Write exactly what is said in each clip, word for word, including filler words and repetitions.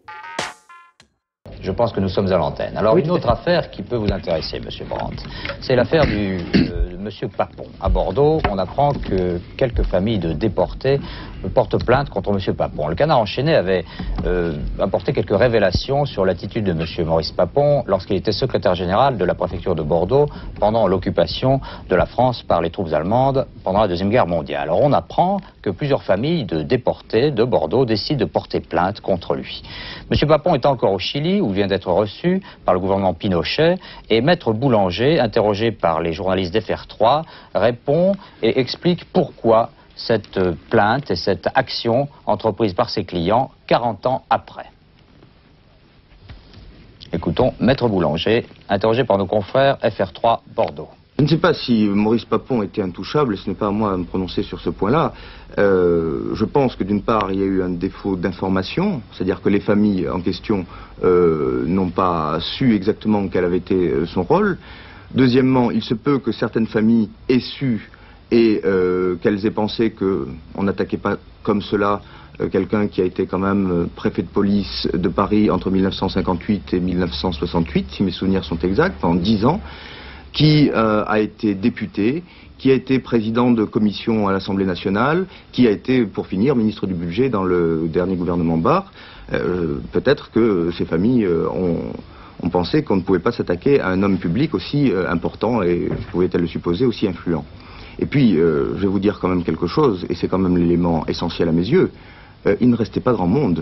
Je pense que nous sommes à l'antenne. Alors, oui, une autre affaire qui peut vous intéresser, Monsieur Brandt, c'est l'affaire du euh, de Monsieur Papon. À Bordeaux, on apprend que quelques familles de déportés portent plainte contre Monsieur Papon. Le Canard enchaîné avait euh, apporté quelques révélations sur l'attitude de Monsieur Maurice Papon lorsqu'il était secrétaire général de la préfecture de Bordeaux pendant l'occupation de la France par les troupes allemandes pendant la Deuxième Guerre mondiale. Alors, on apprend que plusieurs familles de déportés de Bordeaux décident de porter plainte contre lui. Monsieur Papon est encore au Chili, où vient d'être reçu par le gouvernement Pinochet, et Maître Boulanger, interrogé par les journalistes d'F R trois, répond et explique pourquoi cette plainte et cette action entreprise par ses clients quarante ans après. Écoutons Maître Boulanger, interrogé par nos confrères F R trois Bordeaux. Je ne sais pas si Maurice Papon était intouchable, ce n'est pas à moi à me prononcer sur ce point-là. Euh, je pense que d'une part, il y a eu un défaut d'information, c'est-à-dire que les familles en question euh, n'ont pas su exactement quel avait été son rôle. Deuxièmement, il se peut que certaines familles aient su et euh, qu'elles aient pensé qu'on n'attaquait pas comme cela euh, quelqu'un qui a été quand même euh, préfet de police de Paris entre mille neuf cent cinquante-huit et mille neuf cent soixante-huit, si mes souvenirs sont exacts, pendant dix ans. Qui euh, a été député, qui a été président de commission à l'Assemblée nationale, qui a été, pour finir, ministre du budget dans le dernier gouvernement Barre. Euh, peut-être que ces familles euh, ont, ont pensé qu'on ne pouvait pas s'attaquer à un homme public aussi euh, important et, pouvait-elle le supposer, aussi influent. Et puis, euh, je vais vous dire quand même quelque chose, et c'est quand même l'élément essentiel à mes yeux, euh, il ne restait pas grand monde.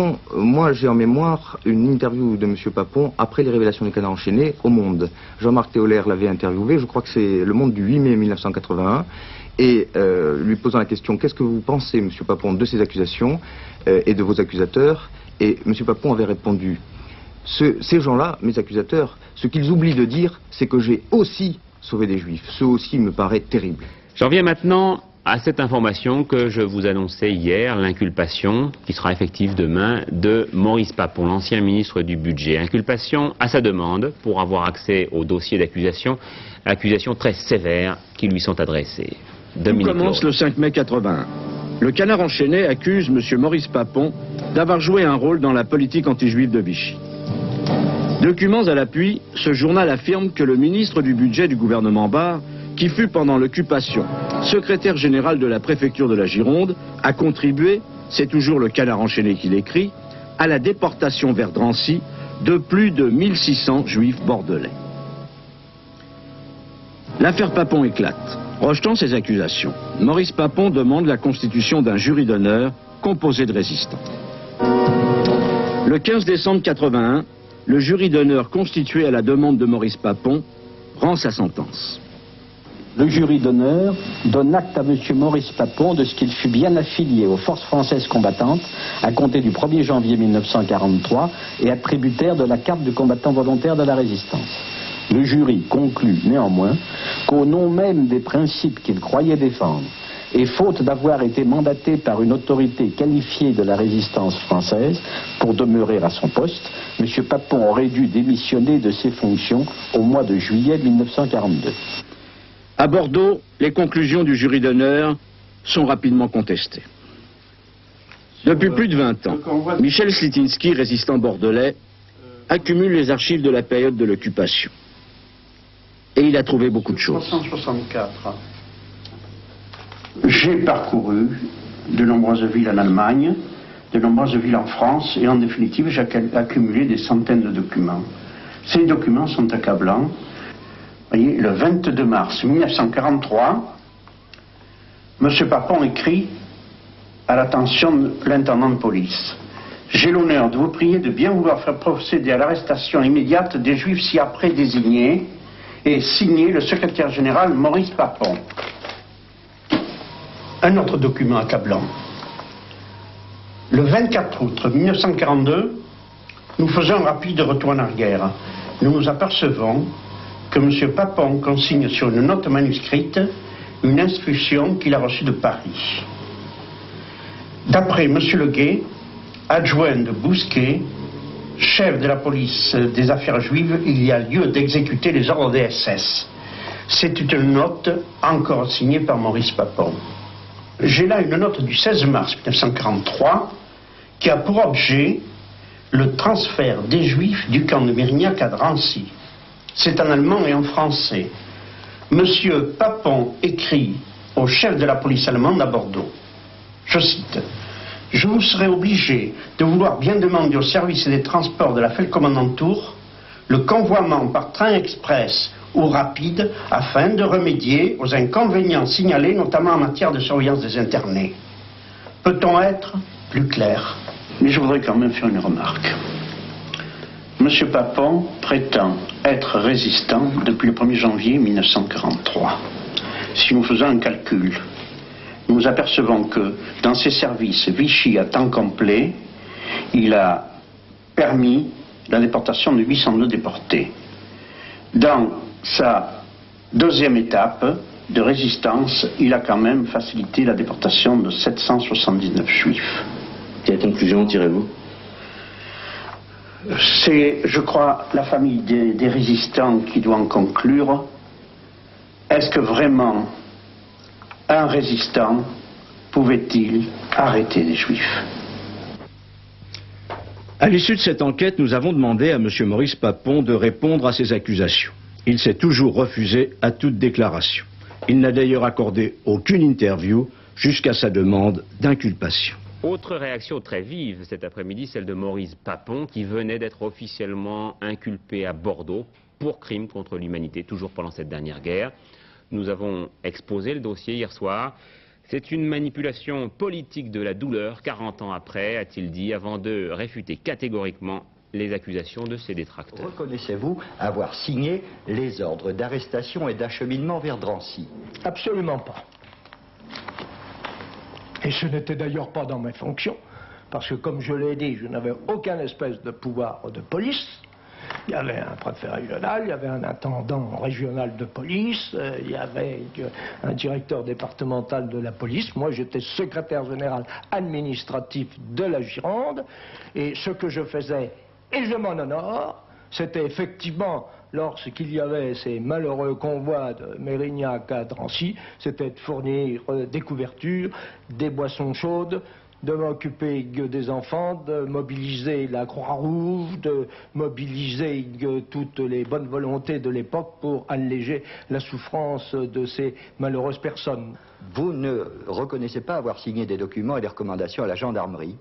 Moi, j'ai en mémoire une interview de M. Papon après les révélations du Canard enchaîné au Monde. Jean-Marc Théolaire l'avait interviewé, je crois que c'est le Monde du huit mai mille neuf cent quatre-vingt-un, et euh, lui posant la question « Qu'est-ce que vous pensez, M. Papon, de ces accusations euh, et de vos accusateurs ?» Et M. Papon avait répondu ce, « Ces gens-là, mes accusateurs, ce qu'ils oublient de dire, c'est que j'ai aussi sauvé des Juifs. Ce aussi me paraît terrible. » J'en viens maintenant à cette information que je vous annonçais hier, l'inculpation, qui sera effective demain, de Maurice Papon, l'ancien ministre du Budget. Inculpation à sa demande pour avoir accès au dossier d'accusation, accusations très sévères qui lui sont adressées. Tout commence le cinq mai quatre-vingt-un. Le Canard enchaîné accuse M. Maurice Papon d'avoir joué un rôle dans la politique anti-juive de Vichy. Documents à l'appui, ce journal affirme que le ministre du Budget du gouvernement Barre, qui fut pendant l'occupation secrétaire général de la préfecture de la Gironde, a contribué, c'est toujours le Canard enchaîné qui l'écrit, à la déportation vers Drancy de plus de mille six cents juifs bordelais. L'affaire Papon éclate. Rejetant ces accusations, Maurice Papon demande la constitution d'un jury d'honneur composé de résistants. Le quinze décembre quatre-vingt-un, le jury d'honneur constitué à la demande de Maurice Papon rend sa sentence. Le jury d'honneur donne acte à M. Maurice Papon de ce qu'il fut bien affilié aux forces françaises combattantes à compter du premier janvier mille neuf cent quarante-trois et attributaire de la carte du combattant volontaire de la résistance. Le jury conclut néanmoins qu'au nom même des principes qu'il croyait défendre et faute d'avoir été mandaté par une autorité qualifiée de la résistance française pour demeurer à son poste, M. Papon aurait dû démissionner de ses fonctions au mois de juillet mille neuf cent quarante-deux. À Bordeaux, les conclusions du jury d'honneur sont rapidement contestées. Depuis plus de vingt ans, Michel Slitinski, résistant bordelais, accumule les archives de la période de l'occupation. Et il a trouvé beaucoup de choses. mille trois cent soixante-quatre. J'ai parcouru de nombreuses villes en Allemagne, de nombreuses villes en France, et en définitive, j'ai accumulé des centaines de documents. Ces documents sont accablants. Vous voyez, le vingt-deux mars mille neuf cent quarante-trois, M. Papon écrit à l'attention de l'intendant de police. J'ai l'honneur de vous prier de bien vouloir faire procéder à l'arrestation immédiate des Juifs ci-après désignés et signé le secrétaire général Maurice Papon. Un autre document accablant. Le vingt-quatre août mille neuf cent quarante-deux, nous faisons un rapide retour en arrière. Nous nous apercevons que M. Papon consigne sur une note manuscrite une instruction qu'il a reçue de Paris. D'après M. Leguet, adjoint de Bousquet, chef de la police des affaires juives, il y a lieu d'exécuter les ordres des S S. C'est une note encore signée par Maurice Papon. J'ai là une note du seize mars mille neuf cent quarante-trois qui a pour objet le transfert des Juifs du camp de Mérignac à Drancy. C'est en allemand et en français. Monsieur Papon écrit au chef de la police allemande à Bordeaux. Je cite. « Je vous serai obligé de vouloir bien demander au service des transports de la Feldkommandantur le convoiement par train express ou rapide afin de remédier aux inconvénients signalés, notamment en matière de surveillance des internés. Peut-on être plus clair? Mais je voudrais quand même faire une remarque. Monsieur Papon prétend être résistant depuis le premier janvier mille neuf cent quarante-trois. Si nous faisons un calcul, nous nous apercevons que dans ses services Vichy à temps complet, il a permis la déportation de huit cent deux déportés. Dans sa deuxième étape de résistance, il a quand même facilité la déportation de sept cent soixante-dix-neuf juifs. Quelle conclusion tirez-vous? C'est, je crois, la famille des, des résistants qui doit en conclure. Est-ce que vraiment un résistant pouvait-il arrêter des juifs? À l'issue de cette enquête, nous avons demandé à M. Maurice Papon de répondre à ces accusations. Il s'est toujours refusé à toute déclaration. Il n'a d'ailleurs accordé aucune interview jusqu'à sa demande d'inculpation. Autre réaction très vive cet après-midi, celle de Maurice Papon, qui venait d'être officiellement inculpé à Bordeaux pour crime contre l'humanité, toujours pendant cette dernière guerre. Nous avons exposé le dossier hier soir. C'est une manipulation politique de la douleur, quarante ans après, a-t-il dit, avant de réfuter catégoriquement les accusations de ses détracteurs. Reconnaissez-vous avoir signé les ordres d'arrestation et d'acheminement vers Drancy? Absolument pas. Et ce n'était d'ailleurs pas dans mes fonctions, parce que comme je l'ai dit, je n'avais aucun espèce de pouvoir de police. Il y avait un préfet régional, il y avait un intendant régional de police, euh, il y avait un directeur départemental de la police. Moi, j'étais secrétaire général administratif de la Gironde, et ce que je faisais, et je m'en honore, c'était effectivement, lorsqu'il y avait ces malheureux convois de Mérignac à Drancy, c'était de fournir euh, des couvertures, des boissons chaudes, de m'occuper des enfants, de mobiliser la Croix-Rouge, de mobiliser toutes les bonnes volontés de l'époque pour alléger la souffrance de ces malheureuses personnes. Vous ne reconnaissez pas avoir signé des documents et des recommandations à la gendarmerie?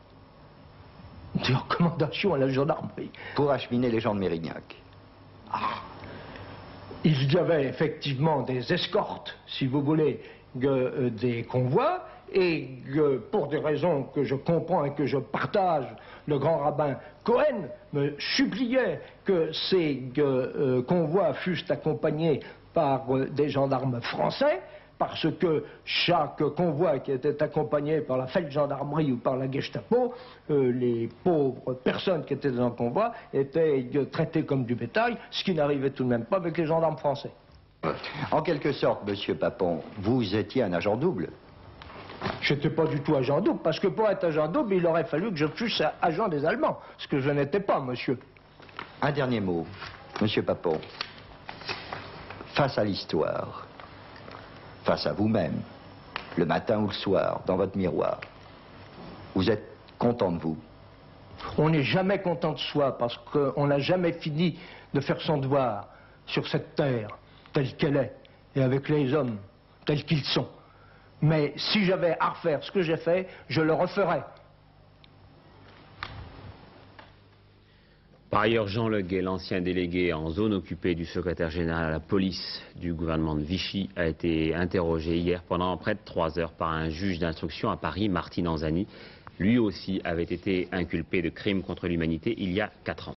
Des recommandations à la gendarmerie? Pour acheminer les gens de Mérignac? Ah. Il y avait effectivement des escortes, si vous voulez, de, euh, des convois, et que, pour des raisons que je comprends et que je partage, le grand rabbin Cohen me suppliait que ces euh, convois fussent accompagnés par euh, des gendarmes français, parce que chaque convoi qui était accompagné par la Feldgendarmerie ou par la Gestapo, euh, les pauvres personnes qui étaient dans le convoi étaient euh, traitées comme du bétail, ce qui n'arrivait tout de même pas avec les gendarmes français. En quelque sorte, monsieur Papon, vous étiez un agent double? Je n'étais pas du tout agent double, parce que pour être agent double, il aurait fallu que je fusse agent des Allemands, ce que je n'étais pas, monsieur. Un dernier mot, monsieur Papon. Face à l'histoire, face à vous-même, le matin ou le soir, dans votre miroir, vous êtes content de vous? On n'est jamais content de soi, parce qu'on n'a jamais fini de faire son devoir sur cette terre, telle qu'elle est, et avec les hommes, tels qu'ils sont. Mais si j'avais à refaire ce que j'ai fait, je le referais. Par ailleurs, Jean Leguet, l'ancien délégué en zone occupée du secrétaire général à la police du gouvernement de Vichy, a été interrogé hier pendant près de trois heures par un juge d'instruction à Paris, Martine Anzani. Lui aussi avait été inculpé de crimes contre l'humanité il y a quatre ans.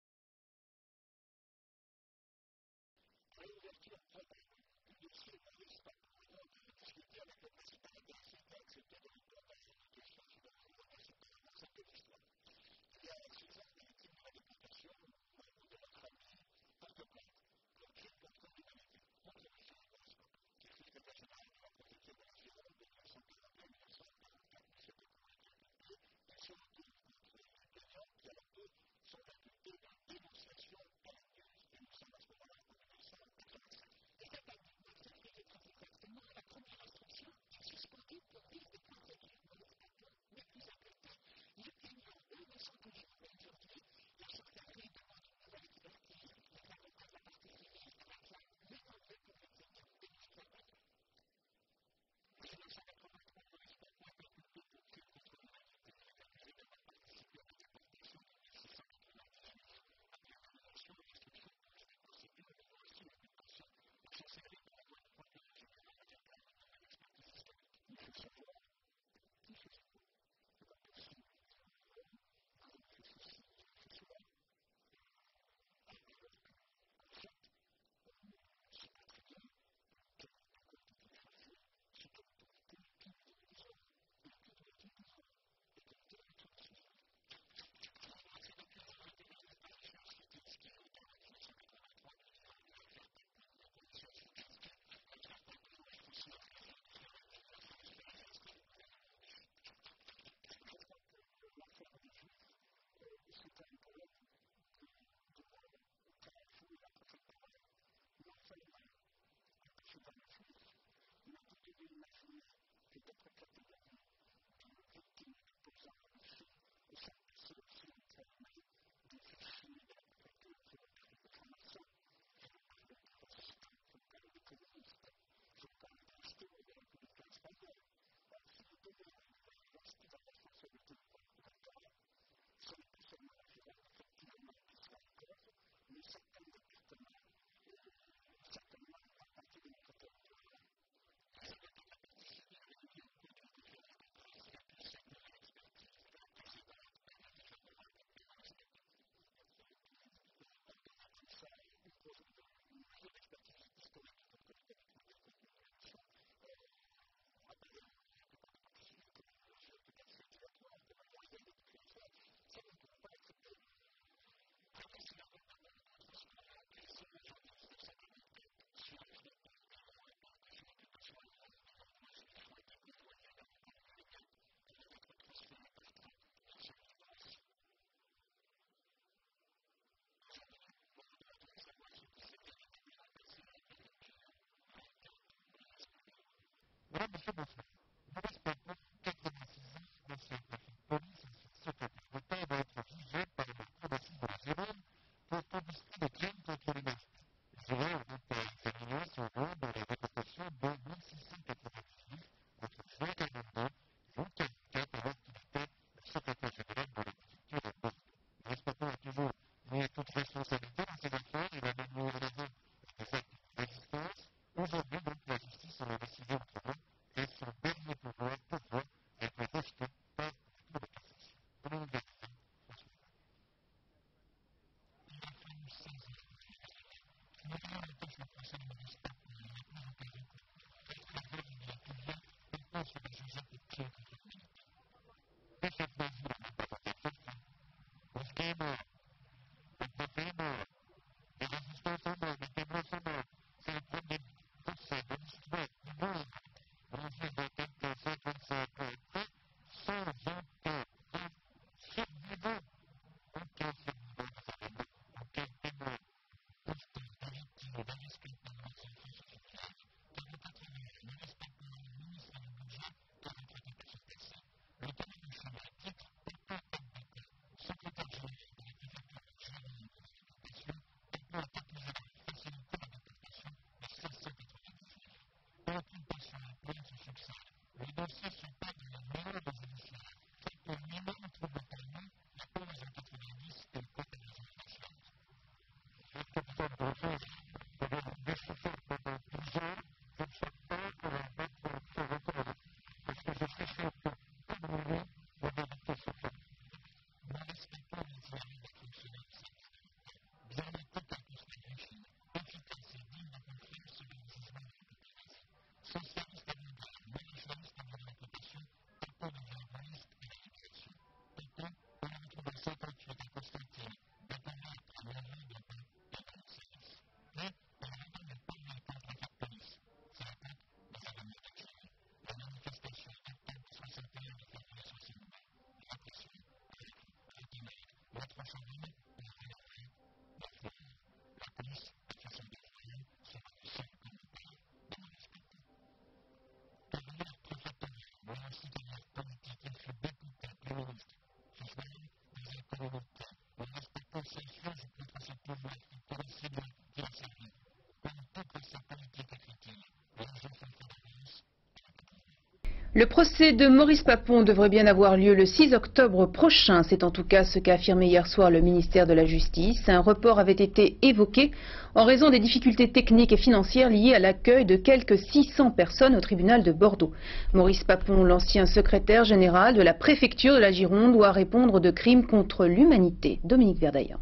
Le procès de Maurice Papon devrait bien avoir lieu le six octobre prochain. C'est en tout cas ce qu'a affirmé hier soir le ministère de la Justice. Un report avait été évoqué en raison des difficultés techniques et financières liées à l'accueil de quelques six cents personnes au tribunal de Bordeaux. Maurice Papon, l'ancien secrétaire général de la préfecture de la Gironde, doit répondre de crimes contre l'humanité. Dominique Verdaillan.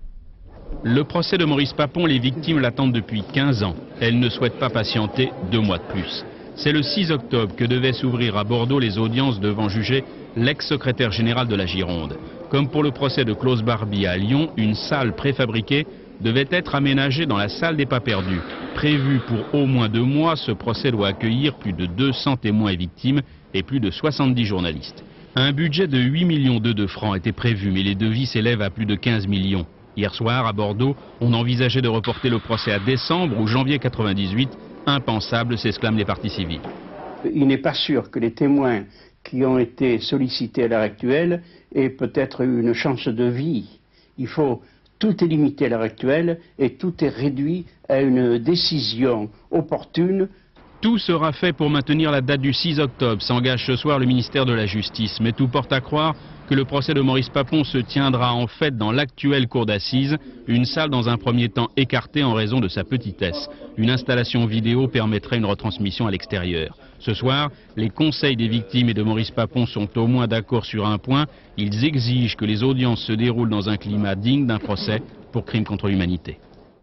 Le procès de Maurice Papon, les victimes l'attendent depuis quinze ans. Elles ne souhaitent pas patienter deux mois de plus. C'est le six octobre que devaient s'ouvrir à Bordeaux les audiences devant juger l'ex-secrétaire général de la Gironde. Comme pour le procès de Klaus Barbie à Lyon, une salle préfabriquée devait être aménagée dans la salle des pas perdus. Prévu pour au moins deux mois, ce procès doit accueillir plus de deux cents témoins et victimes et plus de soixante-dix journalistes. Un budget de huit millions d'euros de francs était prévu, mais les devis s'élèvent à plus de quinze millions. Hier soir, à Bordeaux, on envisageait de reporter le procès à décembre ou janvier quatre-vingt-dix-huit. Impensable, s'exclament les parties civiles. Il n'est pas sûr que les témoins qui ont été sollicités à l'heure actuelle aient peut-être une chance de vie. Il faut, tout est limité à l'heure actuelle et tout est réduit à une décision opportune. Tout sera fait pour maintenir la date du six octobre, s'engage ce soir le ministère de la Justice. Mais tout porte à croire que le procès de Maurice Papon se tiendra en fait dans l'actuelle cour d'assises, une salle dans un premier temps écartée en raison de sa petitesse. Une installation vidéo permettrait une retransmission à l'extérieur. Ce soir, les conseils des victimes et de Maurice Papon sont au moins d'accord sur un point. Ils exigent que les audiences se déroulent dans un climat digne d'un procès pour crime contre l'humanité.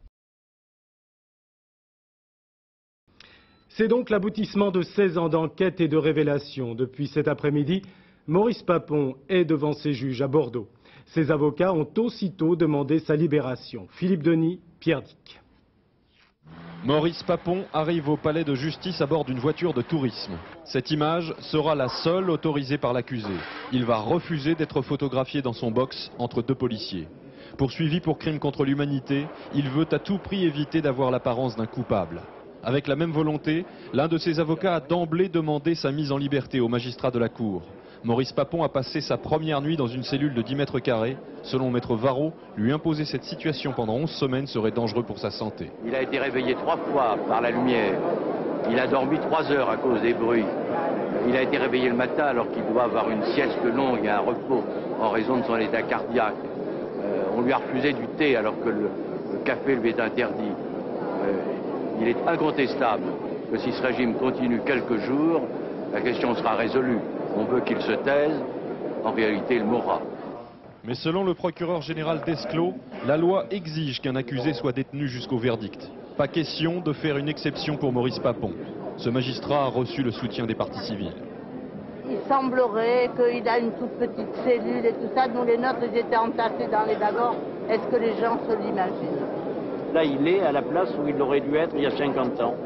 C'est donc l'aboutissement de seize ans d'enquête et de révélation. Depuis cet après-midi, Maurice Papon est devant ses juges à Bordeaux. Ses avocats ont aussitôt demandé sa libération. Philippe Denis, Pierre Dick. Maurice Papon arrive au palais de justice à bord d'une voiture de tourisme. Cette image sera la seule autorisée par l'accusé. Il va refuser d'être photographié dans son box entre deux policiers. Poursuivi pour crime contre l'humanité, il veut à tout prix éviter d'avoir l'apparence d'un coupable. Avec la même volonté, l'un de ses avocats a d'emblée demandé sa mise en liberté au magistrat de la Cour. Maurice Papon a passé sa première nuit dans une cellule de dix mètres carrés. Selon maître Varro, lui imposer cette situation pendant onze semaines serait dangereux pour sa santé. Il a été réveillé trois fois par la lumière. Il a dormi trois heures à cause des bruits. Il a été réveillé le matin alors qu'il doit avoir une sieste longue et un repos en raison de son état cardiaque. Euh, on lui a refusé du thé alors que le, le café lui est interdit. Euh, il est incontestable que si ce régime continue quelques jours, la question sera résolue. On veut qu'il se taise, en réalité il mourra. Mais selon le procureur général Desclos, la loi exige qu'un accusé soit détenu jusqu'au verdict. Pas question de faire une exception pour Maurice Papon. Ce magistrat a reçu le soutien des parties civiles. Il semblerait qu'il a une toute petite cellule et tout ça, dont les notes étaient entassées dans les wagons. Est-ce que les gens se l'imaginent? Là, il est à la place où il aurait dû être il y a cinquante ans.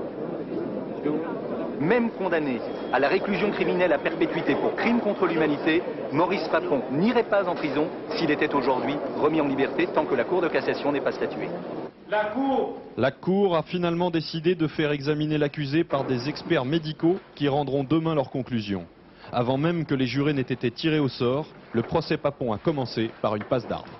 Même condamné à la réclusion criminelle à perpétuité pour crime contre l'humanité, Maurice Papon n'irait pas en prison s'il était aujourd'hui remis en liberté tant que la Cour de cassation n'est pas statuée. La Cour La Cour a finalement décidé de faire examiner l'accusé par des experts médicaux qui rendront demain leurs conclusions. Avant même que les jurés n'aient été tirés au sort, le procès Papon a commencé par une passe d'armes.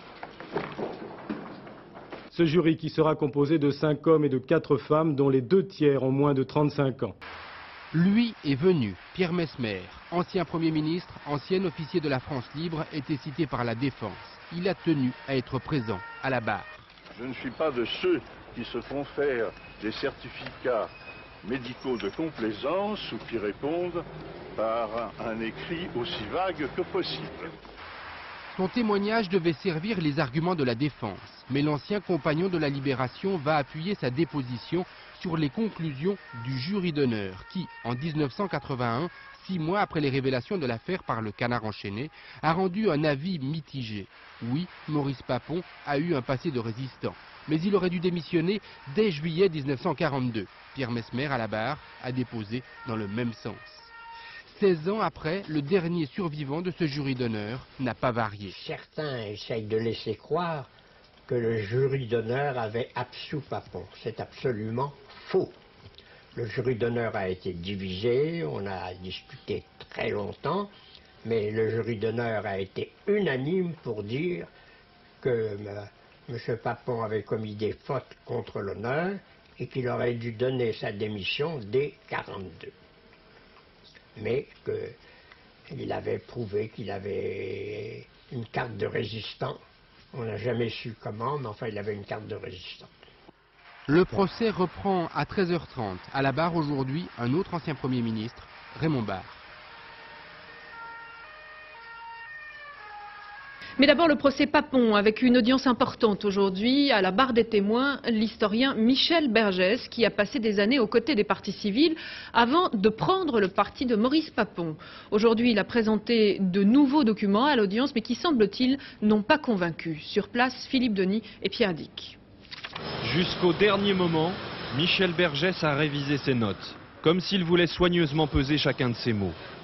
Ce jury qui sera composé de cinq hommes et de quatre femmes, dont les deux tiers ont moins de trente-cinq ans. Lui est venu, Pierre Messmer, ancien Premier ministre, ancien officier de la France libre, était cité par la défense. Il a tenu à être présent à la barre. Je ne suis pas de ceux qui se font faire des certificats médicaux de complaisance ou qui répondent par un écrit aussi vague que possible. Son témoignage devait servir les arguments de la défense, mais l'ancien compagnon de la Libération va appuyer sa déposition sur les conclusions du jury d'honneur qui, en mille neuf cent quatre-vingt-un, six mois après les révélations de l'affaire par le Canard enchaîné, a rendu un avis mitigé. Oui, Maurice Papon a eu un passé de résistant, mais il aurait dû démissionner dès juillet mille neuf cent quarante-deux. Pierre Messmer, à la barre, a déposé dans le même sens. seize ans après, le dernier survivant de ce jury d'honneur n'a pas varié. Certains essayent de laisser croire que le jury d'honneur avait absous Papon. C'est absolument faux. Le jury d'honneur a été divisé, on a discuté très longtemps, mais le jury d'honneur a été unanime pour dire que M. Papon avait commis des fautes contre l'honneur et qu'il aurait dû donner sa démission dès quarante-deux. Mais qu'il avait prouvé qu'il avait une carte de résistant. On n'a jamais su comment, mais enfin il avait une carte de résistant. Le procès reprend à treize heures trente. À la barre aujourd'hui, un autre ancien Premier ministre, Raymond Barre. Mais d'abord le procès Papon, avec une audience importante aujourd'hui. À la barre des témoins, l'historien Michel Bergès, qui a passé des années aux côtés des partis civils avant de prendre le parti de Maurice Papon. Aujourd'hui, il a présenté de nouveaux documents à l'audience, mais qui, semble-t-il, n'ont pas convaincu. Sur place, Philippe Denis et Pierre Dick. Jusqu'au dernier moment, Michel Bergès a révisé ses notes, comme s'il voulait soigneusement peser chacun de ses mots.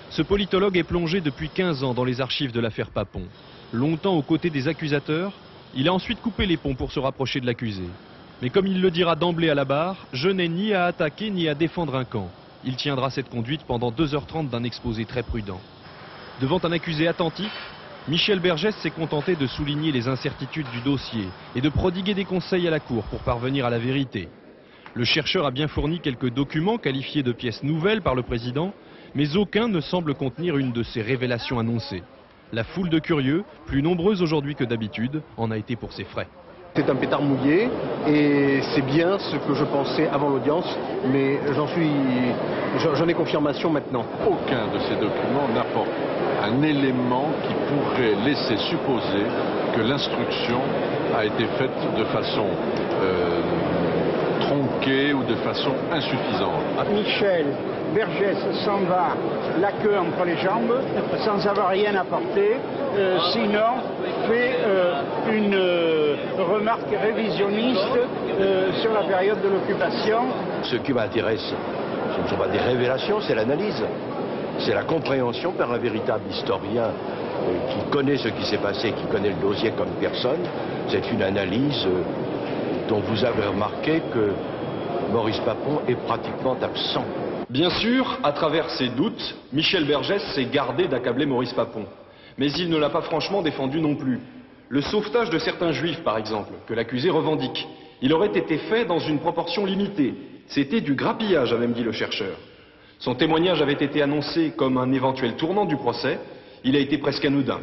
Ce politologue est plongé depuis quinze ans dans les archives de l'affaire Papon. Longtemps aux côtés des accusateurs, il a ensuite coupé les ponts pour se rapprocher de l'accusé. Mais comme il le dira d'emblée à la barre, je n'ai ni à attaquer ni à défendre un camp. Il tiendra cette conduite pendant deux heures trente d'un exposé très prudent. Devant un accusé attentif, Michel Bergès s'est contenté de souligner les incertitudes du dossier et de prodiguer des conseils à la Cour pour parvenir à la vérité. Le chercheur a bien fourni quelques documents qualifiés de pièces nouvelles par le président, mais aucun ne semble contenir une de ces révélations annoncées. La foule de curieux, plus nombreuse aujourd'hui que d'habitude, en a été pour ses frais. C'est un pétard mouillé et c'est bien ce que je pensais avant l'audience, mais j'en suis, j'en ai confirmation maintenant. Aucun de ces documents n'apporte un élément qui pourrait laisser supposer que l'instruction a été faite de façon euh, tronquée ou de façon insuffisante. Michel Bergès s'en va la queue entre les jambes sans avoir rien apporté, euh, sinon fait euh, une euh, remarque révisionniste euh, sur la période de l'occupation. Ce qui m'intéresse, ce ne sont pas des révélations, c'est l'analyse. C'est la compréhension par un véritable historien euh, qui connaît ce qui s'est passé, qui connaît le dossier comme personne. C'est une analyse euh, dont vous avez remarqué que Maurice Papon est pratiquement absent. Bien sûr, à travers ses doutes, Michel Bergès s'est gardé d'accabler Maurice Papon. Mais il ne l'a pas franchement défendu non plus. Le sauvetage de certains juifs, par exemple, que l'accusé revendique, il aurait été fait dans une proportion limitée. C'était du grappillage, a même dit le chercheur. Son témoignage avait été annoncé comme un éventuel tournant du procès. Il a été presque anodin.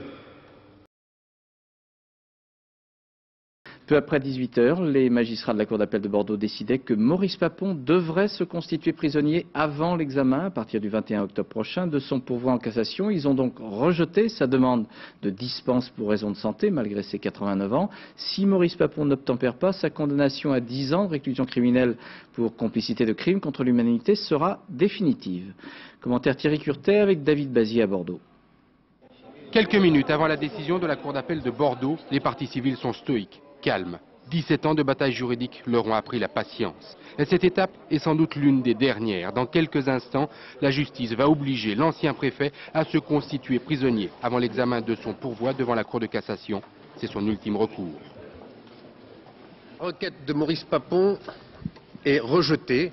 Peu après dix-huit heures, les magistrats de la Cour d'appel de Bordeaux décidaient que Maurice Papon devrait se constituer prisonnier avant l'examen, à partir du vingt et un octobre prochain, de son pourvoi en cassation. Ils ont donc rejeté sa demande de dispense pour raison de santé, malgré ses quatre-vingt-neuf ans. Si Maurice Papon n'obtempère pas, sa condamnation à dix ans de réclusion criminelle pour complicité de crime contre l'humanité sera définitive. Commentaire Thierry Curtet avec David Bazier à Bordeaux. Quelques minutes avant la décision de la Cour d'appel de Bordeaux, les parties civiles sont stoïques. Calme. dix-sept ans de bataille juridique leur ont appris la patience. Et cette étape est sans doute l'une des dernières. Dans quelques instants, la justice va obliger l'ancien préfet à se constituer prisonnier avant l'examen de son pourvoi devant la Cour de cassation. C'est son ultime recours. La requête de Maurice Papon est rejetée.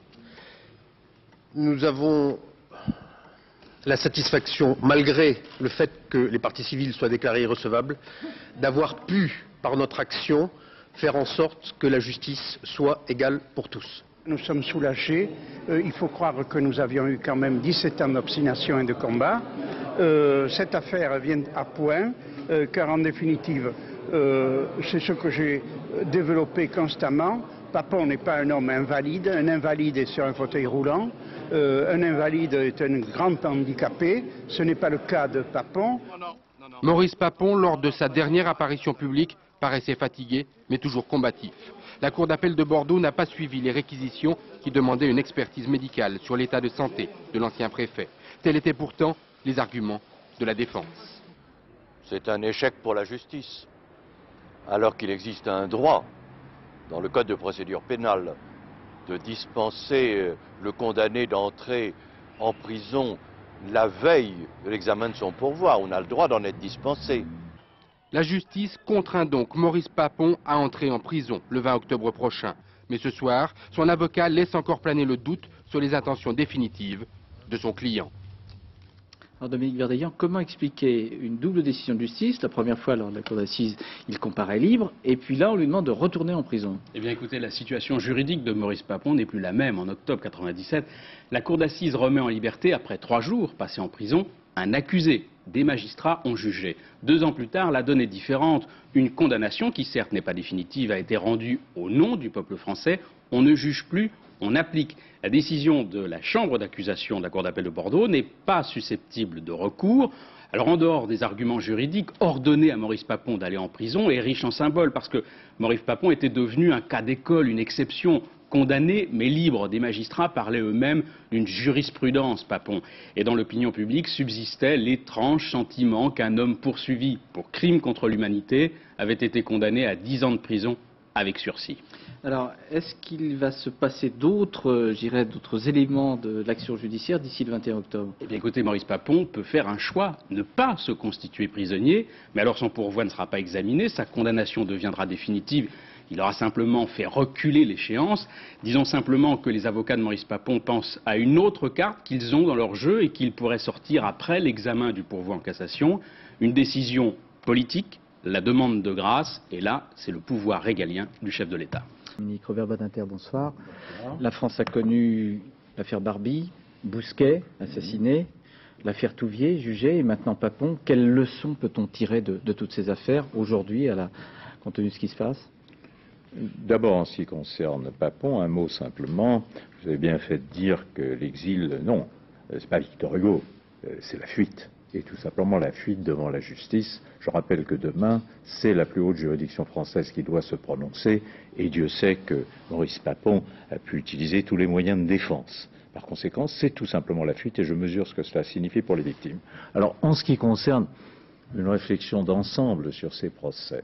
Nous avons la satisfaction, malgré le fait que les parties civiles soient déclarées irrecevables, d'avoir pu, par notre action, faire en sorte que la justice soit égale pour tous. Nous sommes soulagés. Euh, il faut croire que nous avions eu quand même dix-sept ans d'obstination et de combat. Euh, cette affaire vient à point, euh, car en définitive, euh, c'est ce que j'ai développé constamment. Papon n'est pas un homme invalide. Un invalide est sur un fauteuil roulant. Euh, un invalide est un grand handicapé. Ce n'est pas le cas de Papon. Maurice Papon, lors de sa dernière apparition publique, paraissait fatigué, mais toujours combatif. La Cour d'appel de Bordeaux n'a pas suivi les réquisitions qui demandaient une expertise médicale sur l'état de santé de l'ancien préfet. Tels étaient pourtant les arguments de la défense. C'est un échec pour la justice, alors qu'il existe un droit dans le Code de procédure pénale de dispenser le condamné d'entrer en prison la veille de l'examen de son pourvoi. On a le droit d'en être dispensé. La justice contraint donc Maurice Papon à entrer en prison le vingt octobre prochain. Mais ce soir, son avocat laisse encore planer le doute sur les intentions définitives de son client. Alors Dominique Verdeillan, comment expliquer une double décision de justice? La première fois, lors de la cour d'assises, il comparaît libre, et puis là, on lui demande de retourner en prison. Eh bien écoutez, la situation juridique de Maurice Papon n'est plus la même. En octobre quatre-vingt-dix-sept, la cour d'assises remet en liberté, après trois jours passés en prison, un accusé. Des magistrats ont jugé. Deux ans plus tard, la donne est différente. Une condamnation, qui certes n'est pas définitive, a été rendue au nom du peuple français. On ne juge plus, on applique. La décision de la chambre d'accusation de la Cour d'appel de Bordeaux n'est pas susceptible de recours. Alors en dehors des arguments juridiques, ordonner à Maurice Papon d'aller en prison est riche en symboles, parce que Maurice Papon était devenu un cas d'école, une exception. Condamné mais libre. Des magistrats parlaient eux-mêmes d'une jurisprudence Papon. Et dans l'opinion publique subsistait l'étrange sentiment qu'un homme poursuivi pour crime contre l'humanité avait été condamné à dix ans de prison avec sursis. Alors, est-ce qu'il va se passer d'autres, je dirais, d'autres éléments de l'action judiciaire d'ici le vingt et un octobre? Eh bien, écoutez, Maurice Papon peut faire un choix, ne pas se constituer prisonnier, mais alors son pourvoi ne sera pas examiné, sa condamnation deviendra définitive. Il aura simplement fait reculer l'échéance. Disons simplement que les avocats de Maurice Papon pensent à une autre carte qu'ils ont dans leur jeu et qu'ils pourraient sortir après l'examen du pourvoi en cassation. Une décision politique, la demande de grâce, et là, c'est le pouvoir régalien du chef de l'État. Dominique Robert Badinter, bonsoir. bonsoir. La France a connu l'affaire Barbie, Bousquet, assassiné, l'affaire Touvier, jugée, et maintenant Papon. Quelles leçons peut-on tirer de, de toutes ces affaires aujourd'hui, à la, compte tenu de ce qui se passe? D'abord, en ce qui concerne Papon, un mot simplement. Vous avez bien fait de dire que l'exil, non, c'est pas Victor Hugo, c'est la fuite. Et tout simplement la fuite devant la justice. Je rappelle que demain, c'est la plus haute juridiction française qui doit se prononcer, et Dieu sait que Maurice Papon a pu utiliser tous les moyens de défense. Par conséquent, c'est tout simplement la fuite, et je mesure ce que cela signifie pour les victimes. Alors, en ce qui concerne une réflexion d'ensemble sur ces procès,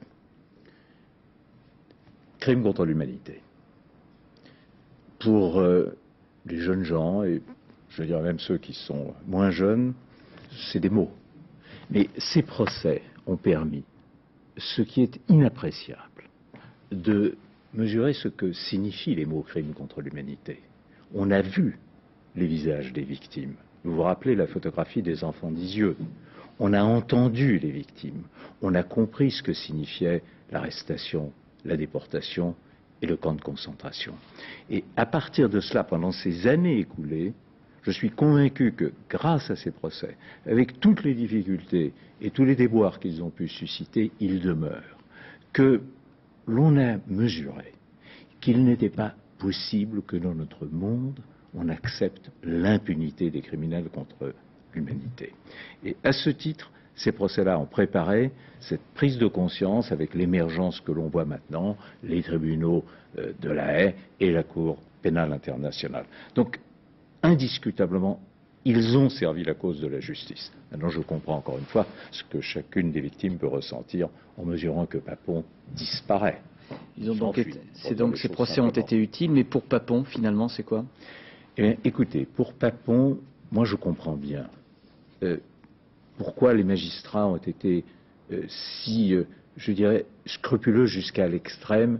crime contre l'humanité. Pour euh, les jeunes gens, et je dirais même ceux qui sont moins jeunes, c'est des mots. Mais ces procès ont permis, ce qui est inappréciable, de mesurer ce que signifient les mots crime contre l'humanité. On a vu les visages des victimes. Vous vous rappelez la photographie des enfants d'Isieux. On a entendu les victimes. On a compris ce que signifiait l'arrestation, la déportation et le camp de concentration. Et à partir de cela, pendant ces années écoulées, je suis convaincu que grâce à ces procès, avec toutes les difficultés et tous les déboires qu'ils ont pu susciter, ils demeurent. Que l'on a mesuré qu'il n'était pas possible que dans notre monde, on accepte l'impunité des criminels contre l'humanité. Et à ce titre, ces procès-là ont préparé cette prise de conscience avec l'émergence que l'on voit maintenant, les tribunaux euh, de la Haye et la Cour pénale internationale. Donc, indiscutablement, ils ont servi la cause de la justice. Maintenant, je comprends encore une fois ce que chacune des victimes peut ressentir en mesurant que Papon disparaît. C'est donc ces procès ont été utiles, mais pour Papon, finalement, c'est quoi? Eh bien, écoutez, pour Papon, moi je comprends bien euh, pourquoi les magistrats ont été euh, si, euh, je dirais, scrupuleux jusqu'à l'extrême,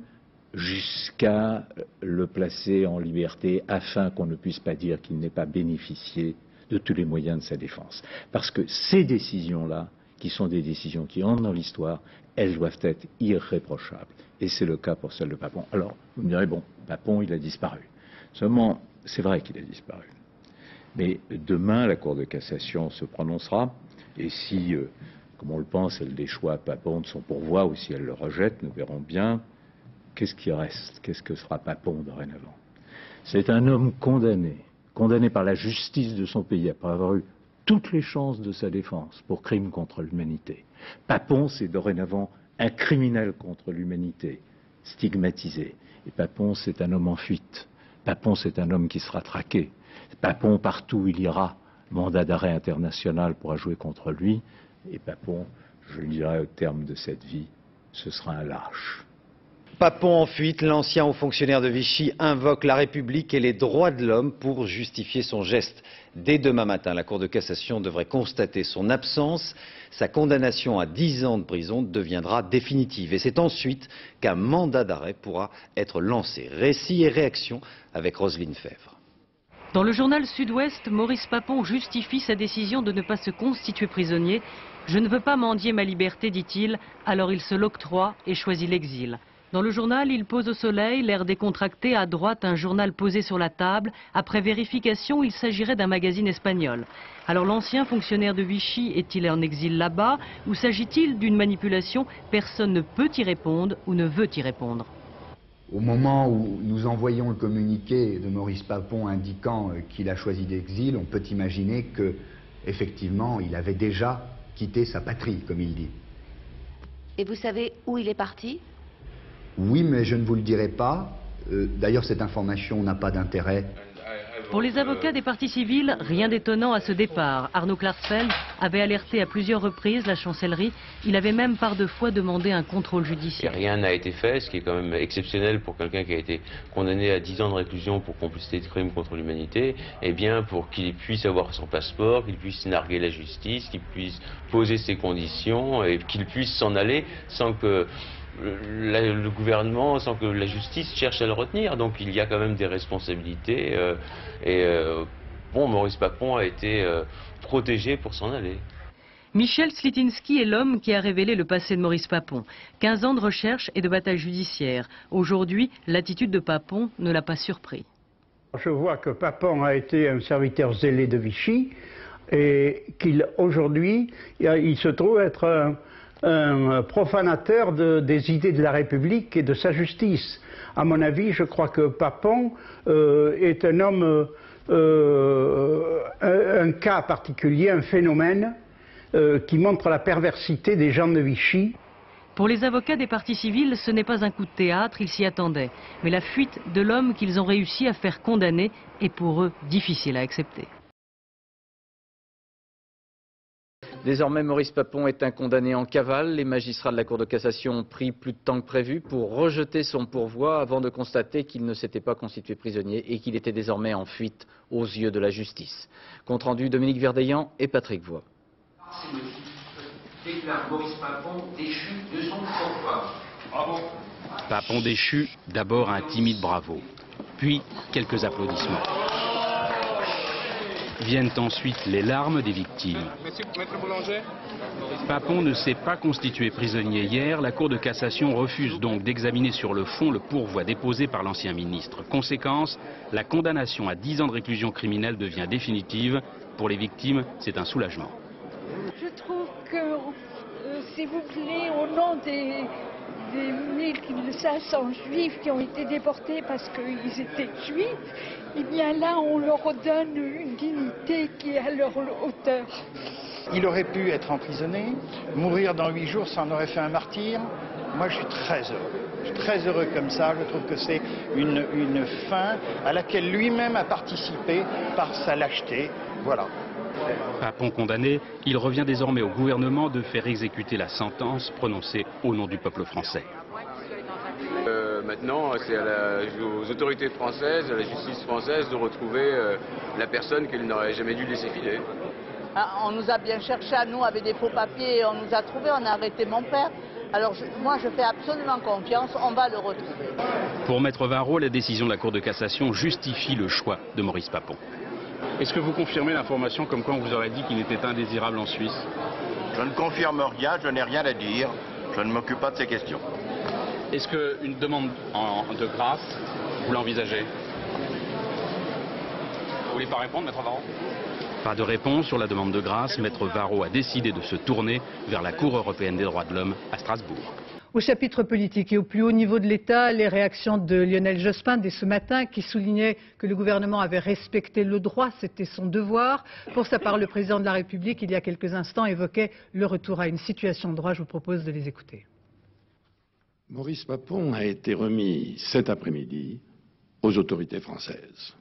jusqu'à le placer en liberté afin qu'on ne puisse pas dire qu'il n'ait pas bénéficié de tous les moyens de sa défense. Parce que ces décisions-là, qui sont des décisions qui entrent dans l'histoire, elles doivent être irréprochables. Et c'est le cas pour celle de Papon. Alors, vous me direz, bon, Papon, il a disparu. Seulement, c'est vrai qu'il a disparu. Mais demain, la Cour de cassation se prononcera, et si, euh, comme on le pense, elle déchoit Papon de son pourvoi, ou si elle le rejette, nous verrons bien. Qu'est-ce qui reste? Qu'est-ce que sera Papon dorénavant? C'est un homme condamné, condamné par la justice de son pays après avoir eu toutes les chances de sa défense pour crime contre l'humanité. Papon, c'est dorénavant un criminel contre l'humanité, stigmatisé. Et Papon, c'est un homme en fuite. Papon, c'est un homme qui sera traqué. Papon, partout où il ira, mandat d'arrêt international pourra jouer contre lui. Et Papon, je le dirai au terme de cette vie, ce sera un lâche. Papon en fuite, l'ancien haut fonctionnaire de Vichy invoque la République et les droits de l'homme pour justifier son geste. Dès demain matin, la Cour de cassation devrait constater son absence. Sa condamnation à dix ans de prison deviendra définitive. Et c'est ensuite qu'un mandat d'arrêt pourra être lancé. Récit et réaction avec Roselyne Fèvre. Dans le journal Sud-Ouest, Maurice Papon justifie sa décision de ne pas se constituer prisonnier. « Je ne veux pas mendier ma liberté », dit-il, alors il se l'octroie et choisit l'exil. Dans le journal, il pose au soleil, l'air décontracté, à droite un journal posé sur la table. Après vérification, il s'agirait d'un magazine espagnol. Alors l'ancien fonctionnaire de Vichy est-il en exil là-bas ou s'agit-il d'une manipulation? Personne ne peut y répondre ou ne veut y répondre. Au moment où nous envoyons le communiqué de Maurice Papon indiquant qu'il a choisi l'exil, on peut imaginer que, effectivement, il avait déjà quitté sa patrie, comme il dit. Et vous savez où il est parti ? Oui, mais je ne vous le dirai pas. Euh, D'ailleurs, cette information n'a pas d'intérêt. Pour les avocats des parties civiles, rien d'étonnant à ce départ. Arnaud Klarsfeld avait alerté à plusieurs reprises la chancellerie. Il avait même par deux fois demandé un contrôle judiciaire. Et rien n'a été fait, ce qui est quand même exceptionnel pour quelqu'un qui a été condamné à dix ans de réclusion pour complicité de crimes contre l'humanité. Eh bien, pour qu'il puisse avoir son passeport, qu'il puisse narguer la justice, qu'il puisse poser ses conditions et qu'il puisse s'en aller sans que Le, le gouvernement, sans que la justice cherche à le retenir. Donc il y a quand même des responsabilités. Euh, et euh, bon, Maurice Papon a été euh, protégé pour s'en aller. Michel Slitinsky est l'homme qui a révélé le passé de Maurice Papon. quinze ans de recherche et de bataille judiciaire. Aujourd'hui, l'attitude de Papon ne l'a pas surpris. Je vois que Papon a été un serviteur zélé de Vichy et qu'aujourd'hui, il, il se trouve être un un profanateur de, des idées de la République et de sa justice. À mon avis, je crois que Papon euh, est un homme, euh, un, un cas particulier, un phénomène euh, qui montre la perversité des gens de Vichy. Pour les avocats des parties civiles, ce n'est pas un coup de théâtre, ils s'y attendaient. Mais la fuite de l'homme qu'ils ont réussi à faire condamner est pour eux difficile à accepter. Désormais, Maurice Papon est un condamné en cavale. Les magistrats de la Cour de cassation ont pris plus de temps que prévu pour rejeter son pourvoi avant de constater qu'il ne s'était pas constitué prisonnier et qu'il était désormais en fuite aux yeux de la justice. Compte rendu, Dominique Verdeillan et Patrick Voix. Déclare Maurice Papon déchu de son pourvoi. Bravo. Papon déchu, d'abord un timide bravo, puis quelques applaudissements. Viennent ensuite les larmes des victimes. Monsieur, maître Boulanger. Papon ne s'est pas constitué prisonnier hier. La Cour de cassation refuse donc d'examiner sur le fond le pourvoi déposé par l'ancien ministre. Conséquence, la condamnation à dix ans de réclusion criminelle devient définitive. Pour les victimes, c'est un soulagement. Je trouve que, euh, s'il vous plaît, au nom des, des mille cinq cents juifs qui ont été déportés parce qu'ils étaient juifs, eh bien là, on leur donne une dignité qui est à leur hauteur. Il aurait pu être emprisonné, mourir dans huit jours, ça en aurait fait un martyr. Moi, je suis très heureux. Je suis très heureux comme ça. Je trouve que c'est une, une fin à laquelle lui-même a participé par sa lâcheté. Voilà. Papon condamné, il revient désormais au gouvernement de faire exécuter la sentence prononcée au nom du peuple français. Euh, maintenant, c'est aux autorités françaises, à la justice française de retrouver euh, la personne qu'ils n'auraient jamais dû laisser filer. Ah, on nous a bien cherché à nous avec des faux papiers, on nous a trouvés, on a arrêté mon père. Alors je, moi je fais absolument confiance, on va le retrouver. Pour Maître Varro, la décision de la Cour de cassation justifie le choix de Maurice Papon. Est-ce que vous confirmez l'information comme quoi on vous aurait dit qu'il était indésirable en Suisse? Je ne confirme rien, je n'ai rien à dire, je ne m'occupe pas de ces questions. Est-ce qu'une demande en, de grâce, vous l'envisagez? Vous voulez pas répondre, Maître Varro? Pas de réponse sur la demande de grâce. Maître Varro a décidé de se tourner vers la Cour européenne des droits de l'homme à Strasbourg. Au chapitre politique et au plus haut niveau de l'État, les réactions de Lionel Jospin dès ce matin qui soulignait que le gouvernement avait respecté le droit, c'était son devoir. Pour sa part, le président de la République, il y a quelques instants, évoquait le retour à une situation de droit. Je vous propose de les écouter. Maurice Papon a été remis cet après-midi aux autorités françaises.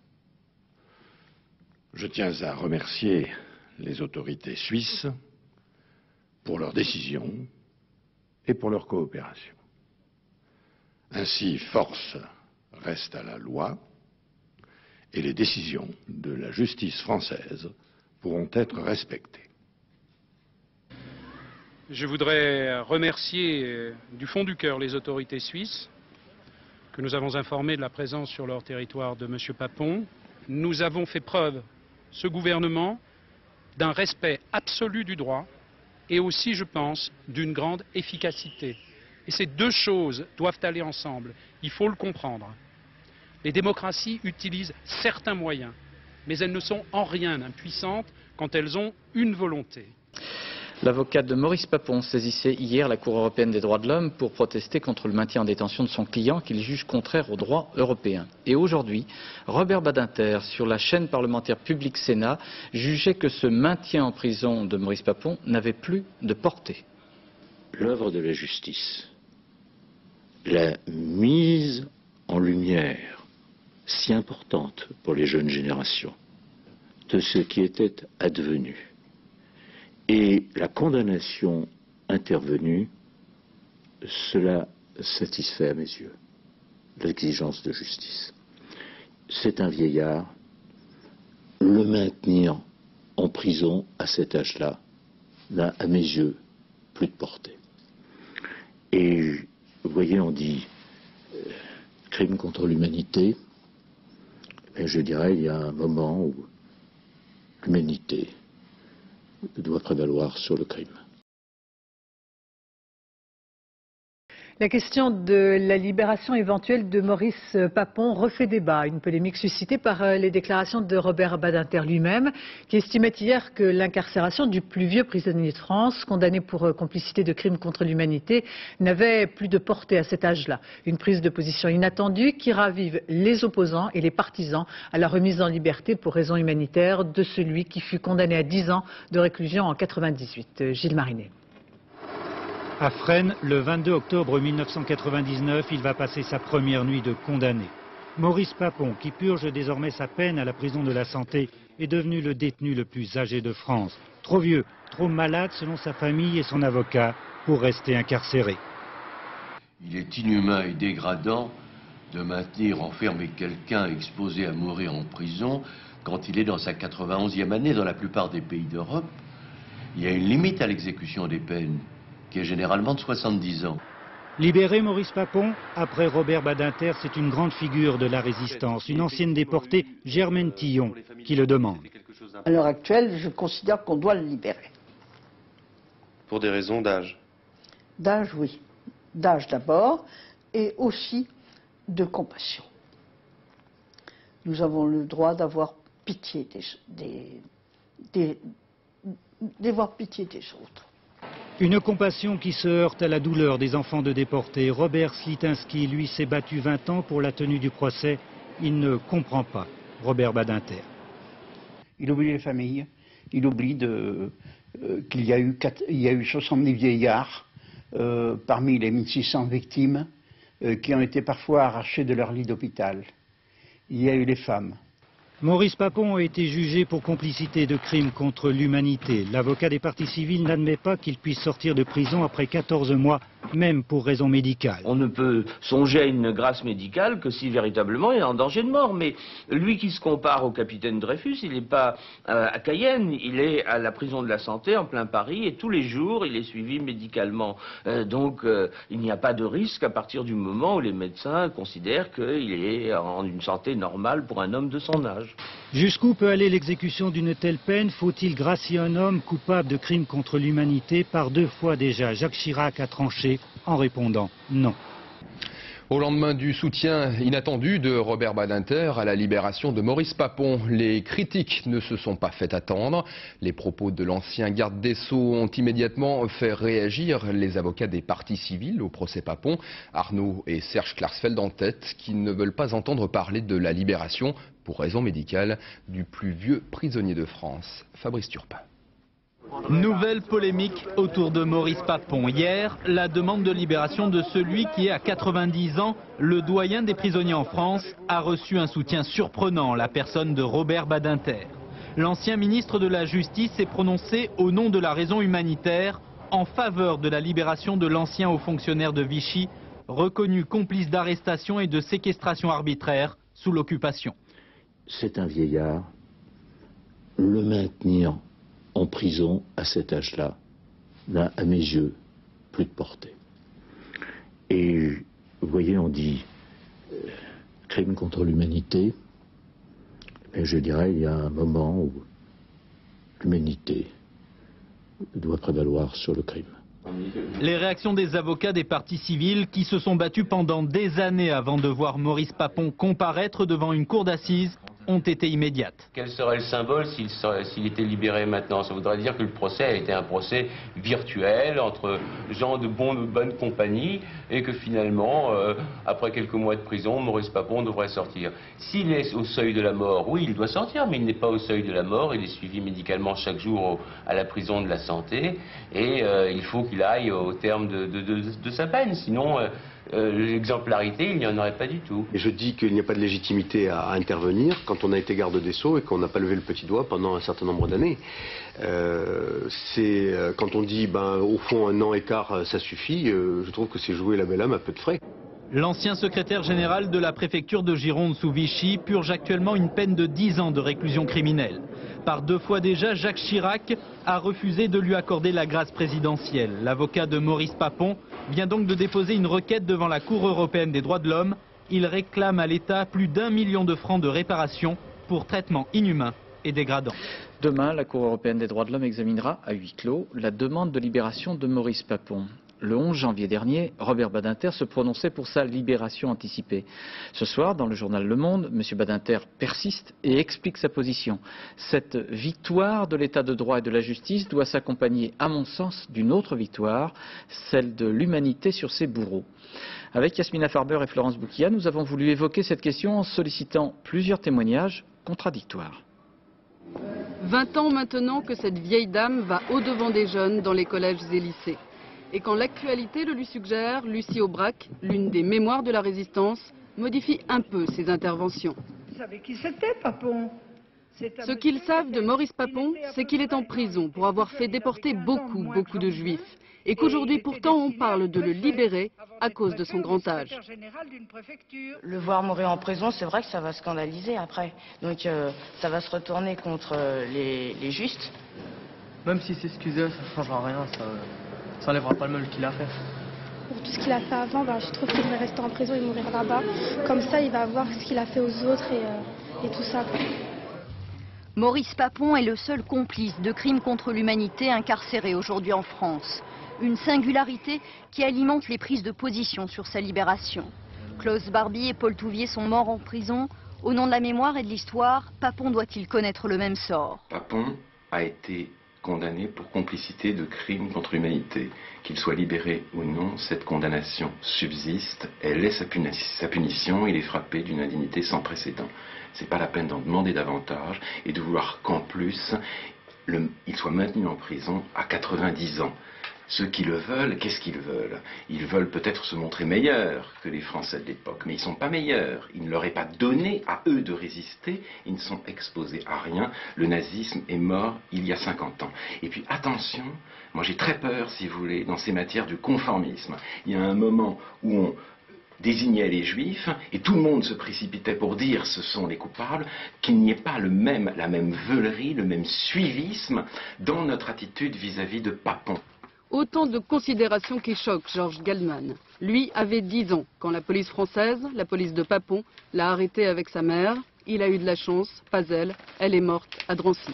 Je tiens à remercier les autorités suisses pour leur décision et pour leur coopération. Ainsi, force reste à la loi et les décisions de la justice française pourront être respectées. Je voudrais remercier du fond du cœur les autorités suisses que nous avons informées de la présence sur leur territoire de M. Papon. Nous avons fait preuve, ce gouvernement, d'un respect absolu du droit et aussi, je pense, d'une grande efficacité. Et ces deux choses doivent aller ensemble. Il faut le comprendre. Les démocraties utilisent certains moyens, mais elles ne sont en rien impuissantes quand elles ont une volonté. L'avocat de Maurice Papon saisissait hier la Cour européenne des droits de l'homme pour protester contre le maintien en détention de son client qu'il juge contraire au droit européen. Et aujourd'hui, Robert Badinter, sur la chaîne parlementaire Public Sénat, jugeait que ce maintien en prison de Maurice Papon n'avait plus de portée. L'œuvre de la justice, la mise en lumière si importante pour les jeunes générations de ce qui était advenu. Et la condamnation intervenue, cela satisfait à mes yeux l'exigence de justice. C'est un vieillard, le maintenir en prison à cet âge-là n'a, à mes yeux, plus de portée. Et vous voyez, on dit euh, crime contre l'humanité, mais je dirais il y a un moment où l'humanité doit prévaloir sur le crime. La question de la libération éventuelle de Maurice Papon refait débat. Une polémique suscitée par les déclarations de Robert Badinter lui-même, qui estimait hier que l'incarcération du plus vieux prisonnier de France, condamné pour complicité de crimes contre l'humanité, n'avait plus de portée à cet âge-là. Une prise de position inattendue qui ravive les opposants et les partisans à la remise en liberté pour raison humanitaire de celui qui fut condamné à dix ans de réclusion en quatre-vingt-dix-huit. Gilles Marinet. À Fresnes, le vingt-deux octobre mille neuf cent quatre-vingt-dix-neuf, il va passer sa première nuit de condamné. Maurice Papon, qui purge désormais sa peine à la prison de la Santé, est devenu le détenu le plus âgé de France. Trop vieux, trop malade selon sa famille et son avocat pour rester incarcéré. Il est inhumain et dégradant de maintenir enfermé quelqu'un exposé à mourir en prison quand il est dans sa quatre-vingt-onzième année dans la plupart des pays d'Europe. Il y a une limite à l'exécution des peines, qui est généralement de soixante-dix ans. Libéré Maurice Papon, après Robert Badinter, c'est une grande figure de la résistance, une ancienne déportée, Germaine Tillon, qui le demande. À l'heure actuelle, je considère qu'on doit le libérer. Pour des raisons d'âge? D'âge, oui. D'âge d'abord, et aussi de compassion. Nous avons le droit d'avoir pitié des, des, des, d'avoir pitié des autres. Une compassion qui se heurte à la douleur des enfants de déportés. Robert Slitinski, lui, s'est battu vingt ans pour la tenue du procès. Il ne comprend pas Robert Badinter. Il oublie les familles, il oublie euh, qu'il y a eu, il y a eu soixante-dix vieillards euh, parmi les mille six cents victimes euh, qui ont été parfois arrachés de leur lit d'hôpital. Il y a eu les femmes. Maurice Papon a été jugé pour complicité de crimes contre l'humanité. L'avocat des parties civiles n'admet pas qu'il puisse sortir de prison après quatorze mois, même pour raison médicale. On ne peut songer à une grâce médicale que si véritablement il est en danger de mort. Mais lui qui se compare au capitaine Dreyfus, il n'est pas euh, à Cayenne, il est à la prison de la Santé en plein Paris et tous les jours il est suivi médicalement. Euh, donc euh, il n'y a pas de risque à partir du moment où les médecins considèrent qu'il est en une santé normale pour un homme de son âge. Jusqu'où peut aller l'exécution d'une telle peine? Faut-il gracier un homme coupable de crimes contre l'humanité? Par deux fois déjà, Jacques Chirac a tranché en répondant non. Au lendemain du soutien inattendu de Robert Badinter à la libération de Maurice Papon, les critiques ne se sont pas fait attendre. Les propos de l'ancien garde des Sceaux ont immédiatement fait réagir les avocats des parties civiles au procès Papon, Arnaud et Serge Klarsfeld en tête, qui ne veulent pas entendre parler de la libération, pour raison médicale, du plus vieux prisonnier de France, Fabrice Turpin. Nouvelle polémique autour de Maurice Papon. Hier, la demande de libération de celui qui est à quatre-vingt-dix ans, le doyen des prisonniers en France, a reçu un soutien surprenant, la personne de Robert Badinter. L'ancien ministre de la Justice s'est prononcé au nom de la raison humanitaire en faveur de la libération de l'ancien haut fonctionnaire de Vichy, reconnu complice d'arrestation et de séquestration arbitraire sous l'occupation. C'est un vieillard, le maintenir en prison à cet âge-là n'a, à mes yeux, plus de portée. Et vous voyez, on dit euh, crime contre l'humanité, mais je dirais il y a un moment où l'humanité doit prévaloir sur le crime. Les réactions des avocats des parties civiles qui se sont battus pendant des années avant de voir Maurice Papon comparaître devant une cour d'assises ont été immédiates. Quel serait le symbole s'il s'il était libéré maintenant? Ça voudrait dire que le procès a été un procès virtuel entre gens de, bon, de bonne compagnie et que finalement, euh, après quelques mois de prison, Maurice Papon devrait sortir. S'il est au seuil de la mort, oui, il doit sortir, mais il n'est pas au seuil de la mort. Il est suivi médicalement chaque jour au, à la prison de la Santé et euh, il faut qu'il aille au terme de, de, de, de sa peine. Sinon, euh, euh, l'exemplarité, il n'y en aurait pas du tout. Et je dis qu'il n'y a pas de légitimité à, à intervenir quand on a été garde des Sceaux et qu'on n'a pas levé le petit doigt pendant un certain nombre d'années. Euh, c'est euh, quand on dit, ben, au fond, un an et quart, ça suffit, euh, je trouve que c'est jouer la belle âme à peu de frais. L'ancien secrétaire général de la préfecture de Gironde sous Vichy purge actuellement une peine de dix ans de réclusion criminelle. Par deux fois déjà, Jacques Chirac a refusé de lui accorder la grâce présidentielle. L'avocat de Maurice Papon vient donc de déposer une requête devant la Cour européenne des droits de l'homme. Il réclame à l'État plus d'un million de francs de réparation pour traitement inhumain et dégradant. Demain, la Cour européenne des droits de l'homme examinera à huis clos la demande de libération de Maurice Papon. Le onze janvier dernier, Robert Badinter se prononçait pour sa libération anticipée. Ce soir, dans le journal Le Monde, M. Badinter persiste et explique sa position. Cette victoire de l'état de droit et de la justice doit s'accompagner, à mon sens, d'une autre victoire, celle de l'humanité sur ses bourreaux. Avec Yasmina Farber et Florence Bouquia, nous avons voulu évoquer cette question en sollicitant plusieurs témoignages contradictoires. vingt ans maintenant que cette vieille dame va au-devant des jeunes dans les collèges et lycées. Et quand l'actualité le lui suggère, Lucie Aubrac, l'une des mémoires de la résistance, modifie un peu ses interventions. Vous savez qui c'était, Papon? Ce qu'ils savent de Maurice Papon, c'est qu'il est en prison pour avoir fait déporter beaucoup, beaucoup de juifs. Et qu'aujourd'hui, pourtant, on parle de le libérer à cause de son grand âge. Le voir mourir en prison, c'est vrai que ça va scandaliser après. Donc euh, ça va se retourner contre euh, les, les justes. Même s'il s'excusait, ça ne changera rien. Ça... Ça n'enlèvera pas le mal qu'il a fait. Pour tout ce qu'il a fait avant, bah, je trouve qu'il devrait rester en prison et mourir là-bas. Comme ça, il va voir ce qu'il a fait aux autres et, euh, et tout ça. Maurice Papon est le seul complice de crimes contre l'humanité incarcéré aujourd'hui en France. Une singularité qui alimente les prises de position sur sa libération. Klaus Barbie et Paul Touvier sont morts en prison. Au nom de la mémoire et de l'histoire, Papon doit-il connaître le même sort? Papon a été condamné pour complicité de crimes contre l'humanité. Qu'il soit libéré ou non, cette condamnation subsiste, elle est sa, puni sa punition, il est frappé d'une indignité sans précédent. C'est pas la peine d'en demander davantage et de vouloir qu'en plus, le, il soit maintenu en prison à quatre-vingt-dix ans. Ceux qui le veulent, qu'est-ce qu'ils veulent? Ils veulent peut-être se montrer meilleurs que les Français de l'époque, mais ils ne sont pas meilleurs. Il ne leur est pas donné à eux de résister, ils ne sont exposés à rien. Le nazisme est mort il y a cinquante ans. Et puis attention, moi j'ai très peur, si vous voulez, dans ces matières du conformisme. Il y a un moment où on désignait les juifs et tout le monde se précipitait pour dire ce sont les coupables, qu'il n'y ait pas le même, la même veulerie, le même suivisme dans notre attitude vis-à-vis de Papon. Autant de considérations qui choquent Georges Galdman. Lui avait dix ans quand la police française, la police de Papon, l'a arrêté avec sa mère. Il a eu de la chance, pas elle, elle est morte à Drancy.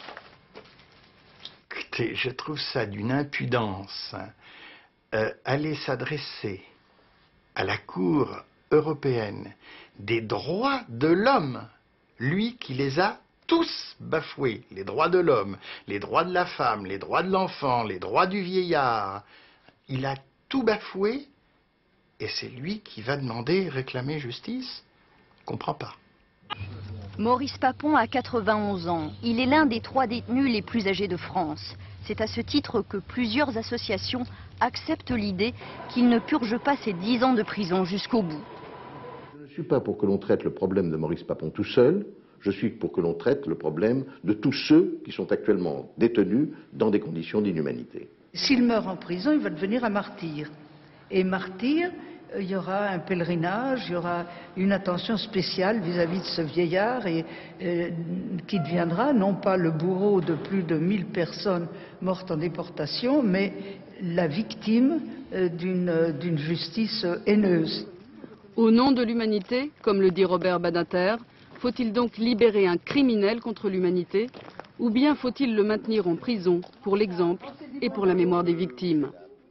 Écoutez, je trouve ça d'une impudence. Euh, aller s'adresser à la Cour européenne des droits de l'homme, lui qui les a tous bafoués, les droits de l'homme, les droits de la femme, les droits de l'enfant, les droits du vieillard. Il a tout bafoué et c'est lui qui va demander, réclamer justice? Je ne comprends pas. Maurice Papon a quatre-vingt-onze ans. Il est l'un des trois détenus les plus âgés de France. C'est à ce titre que plusieurs associations acceptent l'idée qu'il ne purge pas ses dix ans de prison jusqu'au bout. Je ne suis pas pour que l'on traite le problème de Maurice Papon tout seul. Je suis pour que l'on traite le problème de tous ceux qui sont actuellement détenus dans des conditions d'inhumanité. S'il meurt en prison, il va devenir un martyr. Et martyr, il y aura un pèlerinage, il y aura une attention spéciale vis-à-vis de ce vieillard et, euh, qui deviendra non pas le bourreau de plus de mille personnes mortes en déportation, mais la victime euh, d'une d'une justice haineuse. Au nom de l'humanité, comme le dit Robert Badinter, faut-il donc libérer un criminel contre l'humanité ou bien faut-il le maintenir en prison pour l'exemple et pour la mémoire des victimes?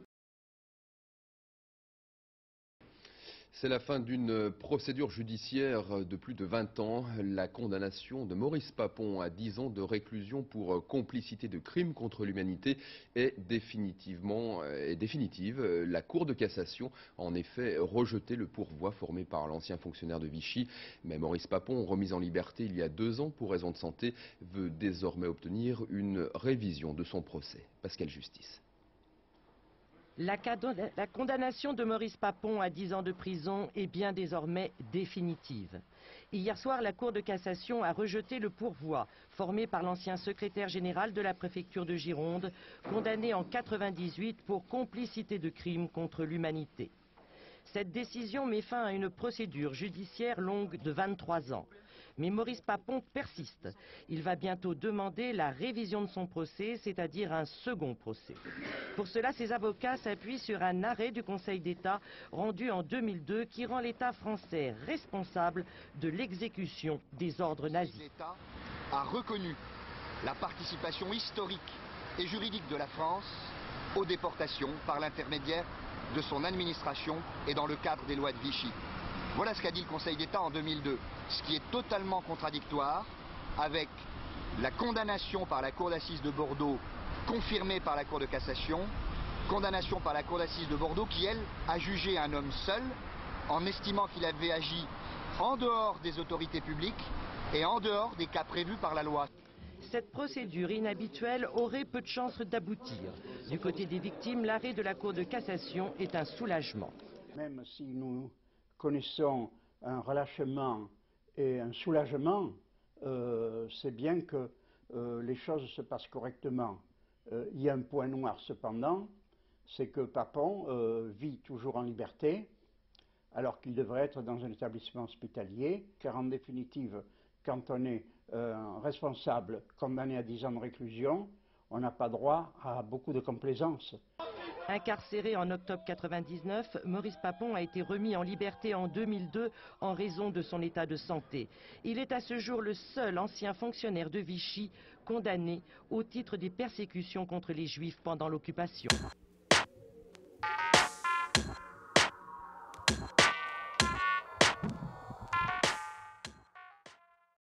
C'est la fin d'une procédure judiciaire de plus de vingt ans. La condamnation de Maurice Papon à dix ans de réclusion pour complicité de crimes contre l'humanité est définitivement est définitive. La Cour de cassation a en effet rejeté le pourvoi formé par l'ancien fonctionnaire de Vichy. Mais Maurice Papon, remis en liberté il y a deux ans pour raison de santé, veut désormais obtenir une révision de son procès. Pascal Justice. La, la condamnation de Maurice Papon à dix ans de prison est bien désormais définitive. Hier soir, la Cour de cassation a rejeté le pourvoi formé par l'ancien secrétaire général de la préfecture de Gironde, condamné en quatre-vingt-dix-huit pour complicité de crimes contre l'humanité. Cette décision met fin à une procédure judiciaire longue de vingt-trois ans. Mais Maurice Papon persiste. Il va bientôt demander la révision de son procès, c'est-à-dire un second procès. Pour cela, ses avocats s'appuient sur un arrêt du Conseil d'État rendu en deux mille deux qui rend l'État français responsable de l'exécution des ordres nazis. L'État a reconnu la participation historique et juridique de la France aux déportations par l'intermédiaire de son administration et dans le cadre des lois de Vichy. Voilà ce qu'a dit le Conseil d'État en deux mille deux, ce qui est totalement contradictoire avec la condamnation par la Cour d'assises de Bordeaux, confirmée par la Cour de cassation, condamnation par la Cour d'assises de Bordeaux qui, elle, a jugé un homme seul en estimant qu'il avait agi en dehors des autorités publiques et en dehors des cas prévus par la loi. Cette procédure inhabituelle aurait peu de chances d'aboutir. Du côté des victimes, l'arrêt de la Cour de cassation est un soulagement. Même si nous connaissons un relâchement et un soulagement, euh, c'est bien que euh, les choses se passent correctement. Euh, il y a un point noir cependant, c'est que Papon euh, vit toujours en liberté, alors qu'il devrait être dans un établissement hospitalier, car en définitive, quand on est euh, responsable condamné à dix ans de réclusion, on n'a pas droit à beaucoup de complaisance. Incarcéré en octobre quatre-vingt-dix-neuf, Maurice Papon a été remis en liberté en deux mille deux en raison de son état de santé. Il est à ce jour le seul ancien fonctionnaire de Vichy condamné au titre des persécutions contre les Juifs pendant l'occupation.